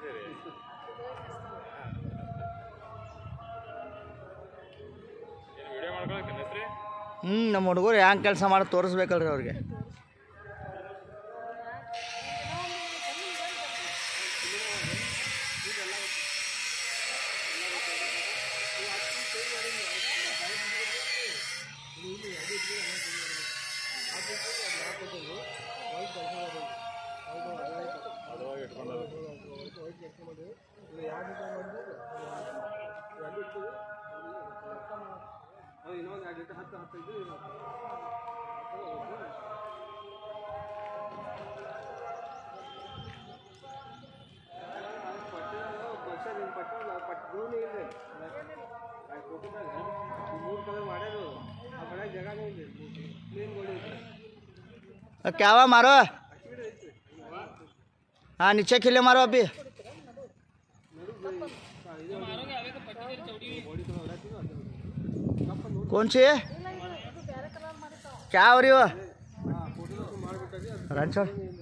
ನಮ್ಮ ಹುಡುಗರು ಹ್ಯಾಂಗೆ ಕೆಲಸ ಮಾಡಿ ತೋರಿಸ್ಬೇಕಲ್ರಿ ಅವ್ರಿಗೆ. क्या हुआ मारो? हाँ नीचे खिले मारो अभी. कौन सी है? क्या हो रही हो? रन छोड़.